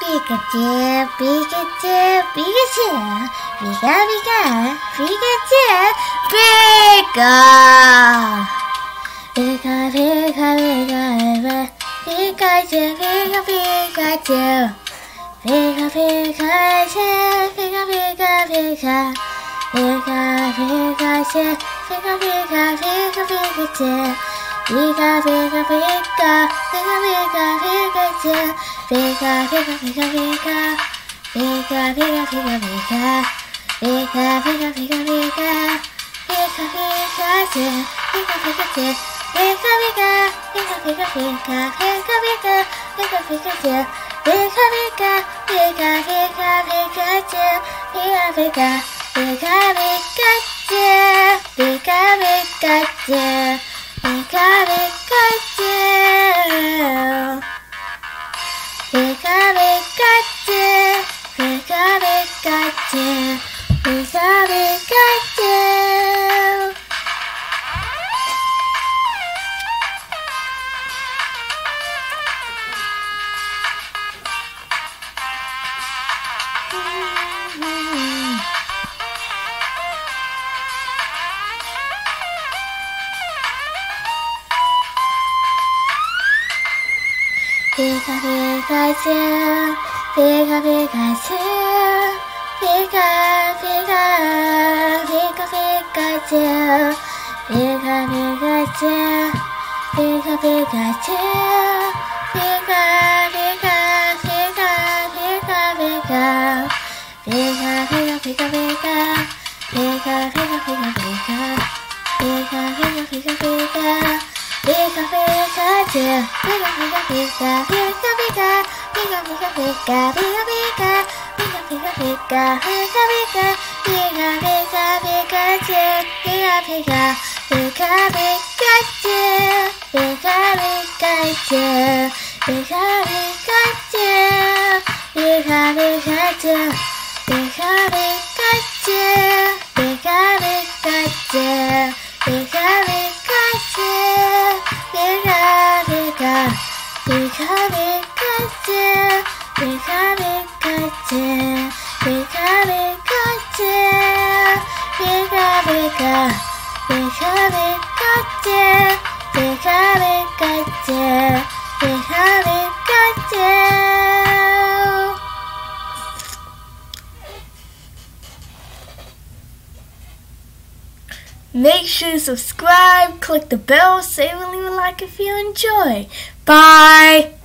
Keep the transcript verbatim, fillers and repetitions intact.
Pikachu, Pikachu, Pikachu, Pika, Pika, Pikachu, Pika, Pika, Pika, Pika, Pikachu, Pika, Pikachu, Pika, Pikachu, Pika, Pika, Pika, Pika, Pikachu, Pika, Pika, Pika, Pikachu. Pika, Pika, Pika, Pika, Pika, Pikachu, Pika, Pika, Pika, Pika, Pika, Pika, Pika, Pika, Pika, Pika, Pika, Pika, Pika, Pikachu, Pika, Pikachu, Pika, Pika, Pika, Pika, Pika, Pika, Pika, Pika, Pikachu, Pika, Pika, Pika, Pika, Pikachu, Pika, Pika, Pika, Pikachu, Pika, Pikachu. Pika, Pikachu, Pika, Pikachu, Pika, Pikachu, Pika, Pikachu. Pika, Pikachu, Pika, Pikachu, Pika, Pika, Pika, Pikachu, Pika, Pikachu, Pika, Pikachu, Pika, Pika, Pika, Pika, Pika, Pika, Pika, Pika, Pika, Pika, Pika, Pika, Pika, Pika, Pika, Pika, Pika. Pika, Pikachu, Pika, Pika, Pika, Pika, Pika, Pika, Pika, Pika, Pika, Pika, Pika, Pika, Pika, Pika, Pika, Pika, Pika, Pikachu, Pika, Pika, Pika, Pikachu, Pika, Pikachu, Pika, Pikachu, Pika, Pikachu, Pika, Pikachu, Pika, Pikachu, Pika, Pikachu. Pika, Pika, Pika, Pikachu, Pika, Pikachu, Pika, Pikachu, Pika, Pika, Pika, Pikachu, Pika, Pikachu, Pika, Pikachu. Make sure to subscribe, click the bell, save and leave a like if you enjoy. Bye!